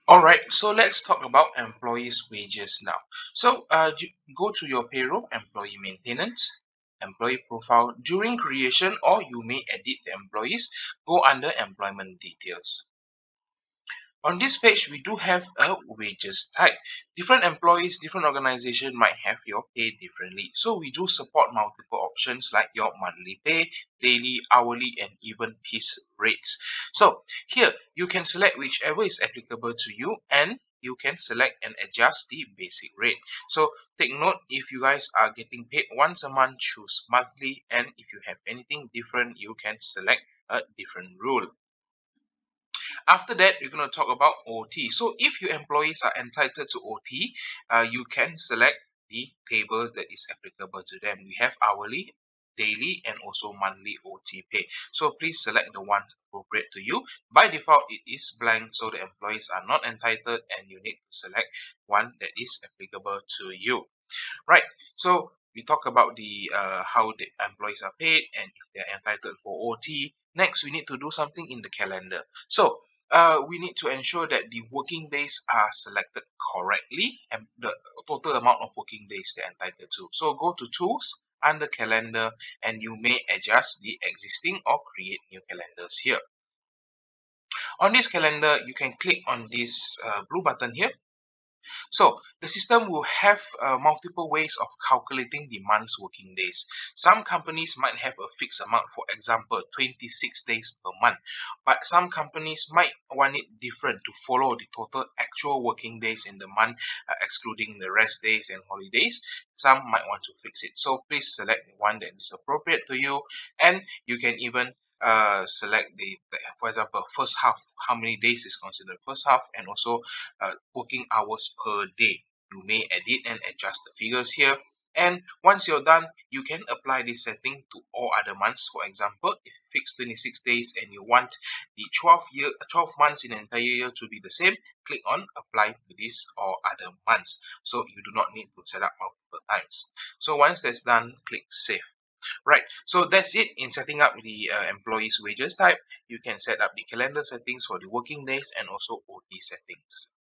Alright, so let's talk about employees' wages now. So go to your payroll, employee maintenance, employee profile. During creation, or you may edit the employees, go under employment details. On this page, we do have a wages type. Different employees, different organization might have your pay differently. So we do support multiple options like your monthly pay, daily, hourly, and even piece rates. So here, you can select whichever is applicable to you, and you can select and adjust the basic rate. So take note, if you guys are getting paid once a month, choose monthly, and if you have anything different, you can select a different rule. After that, we're going to talk about OT. So if your employees are entitled to OT, you can select the tables that is applicable to them. We have hourly, daily, and also monthly OT pay. So please select the one appropriate to you. By default, it is blank, so the employees are not entitled, and you need to select one that is applicable to you. Right. So we talk about the how the employees are paid and if they're entitled for OT. Next, we need to do something in the calendar. So we need to ensure that the working days are selected correctly and the total amount of working days they're entitled to. So go to Tools, under Calendar, and you may adjust the existing or create new calendars here. On this calendar, you can click on this blue button here. So the system will have multiple ways of calculating the month's working days. Some companies might have a fixed amount, for example, 26 days per month. But some companies might want it different to follow the total actual working days in the month, excluding the rest days and holidays. Some might want to fix it. So please select one that is appropriate to you, and you can even select for example, first half, how many days is considered first half, and also working hours per day. You may edit and adjust the figures here. And once you're done, you can apply this setting to all other months. For example, if you fix 26 days and you want the 12 months in an entire year to be the same, click on apply to this or other months. So you do not need to set up multiple times. So once that's done, click save. Right, so that's it in setting up the employee's wages type. You can set up the calendar settings for the working days and also OT settings.